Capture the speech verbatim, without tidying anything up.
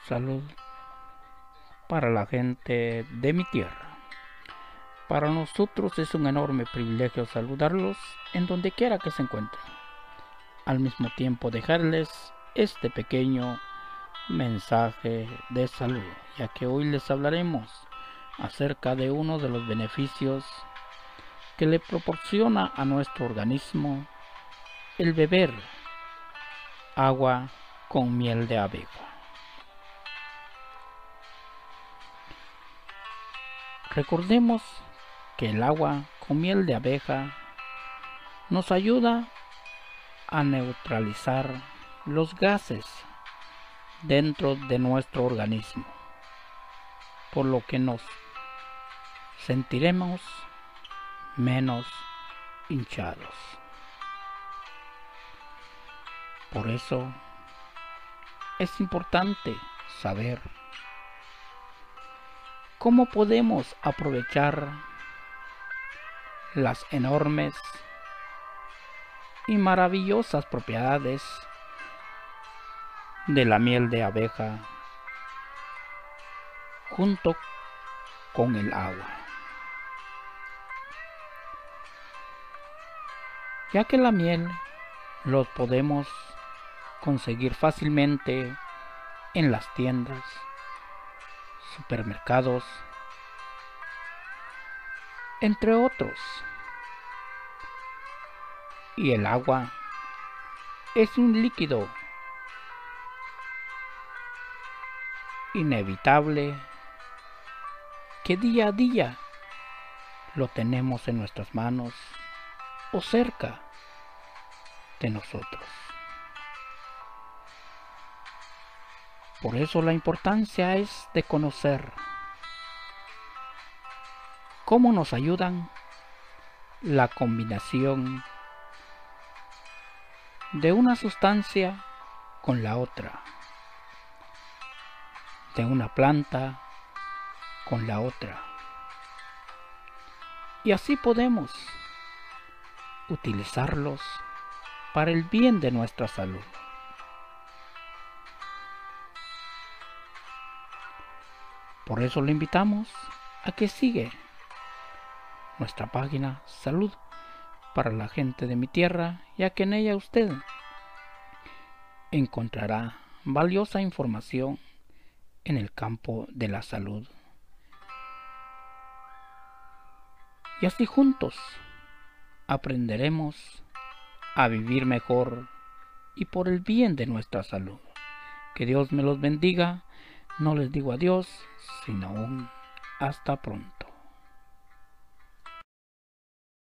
Salud para la gente de mi tierra. Para nosotros es un enorme privilegio saludarlos en donde quiera que se encuentren. Al mismo tiempo dejarles este pequeño mensaje de salud, ya que hoy les hablaremos acerca de uno de los beneficios que le proporciona a nuestro organismo el beber agua con miel de abeja. Recordemos que el agua con miel de abeja nos ayuda a neutralizar los gases dentro de nuestro organismo, por lo que nos sentiremos menos hinchados. Por eso es importante saber cómo podemos aprovechar las enormes y maravillosas propiedades de la miel de abeja junto con el agua, ya que la miel lo podemos conseguir fácilmente en las tiendas, supermercados, entre otros. Y el agua es un líquido inevitable que día a día lo tenemos en nuestras manos o cerca de nosotros. Por eso la importancia es de conocer cómo nos ayudan la combinación de una sustancia con la otra, de una planta con la otra, y así podemos utilizarlos para el bien de nuestra salud. Por eso le invitamos a que siga nuestra página Salud para la gente de mi tierra, ya que en ella usted encontrará valiosa información en el campo de la salud. Y así juntos aprenderemos a vivir mejor y por el bien de nuestra salud. Que Dios me los bendiga. No les digo adiós, sino un hasta pronto.